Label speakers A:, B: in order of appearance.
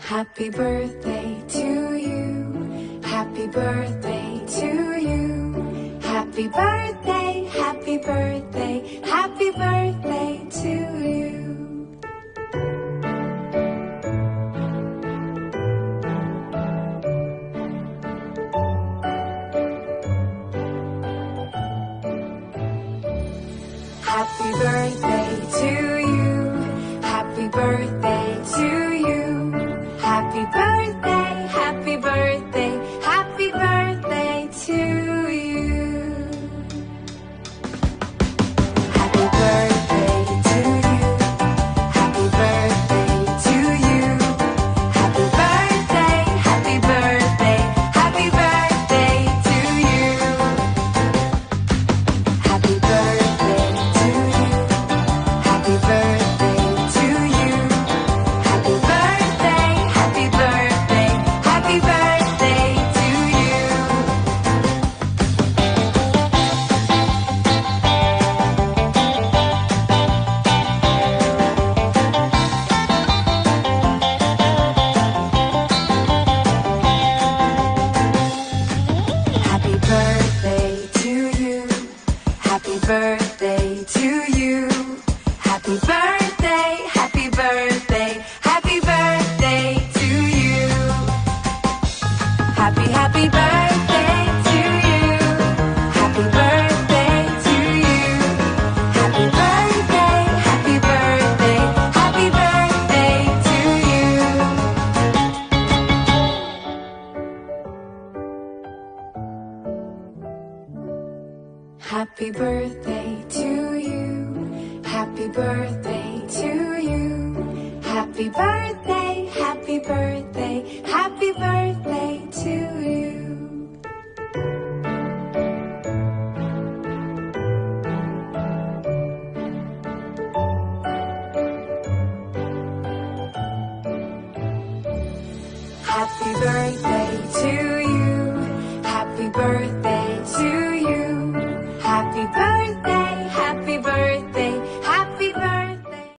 A: Happy birthday to you. Happy birthday to you. Happy birthday, happy birthday, happy birthday to you. Happy birthday to you. Happy birthday to you. Happy birthday, happy birthday, happy birthday to you. Happy birthday to you. Happy birthday to you. Happy birthday, happy birthday, happy birthday to you. Happy birthday to you. Happy birthday to you. Happy birthday, happy birthday, happy birthday to you. Happy birthday to you. Happy birthday to you. Happy birthday, happy birthday, happy birthday to you. Happy birthday to you. Happy birthday to you. Happy birthday, happy birthday, happy birthday to you. Happy birthday to you. Happy birthday to you. Happy birthday, happy birthday, happy birthday to you. Happy birthday to you. Happy birthday.